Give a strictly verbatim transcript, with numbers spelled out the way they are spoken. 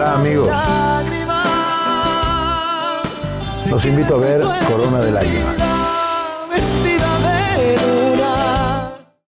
Ojalá, amigos. Los invito a ver Corona de Lágrimas.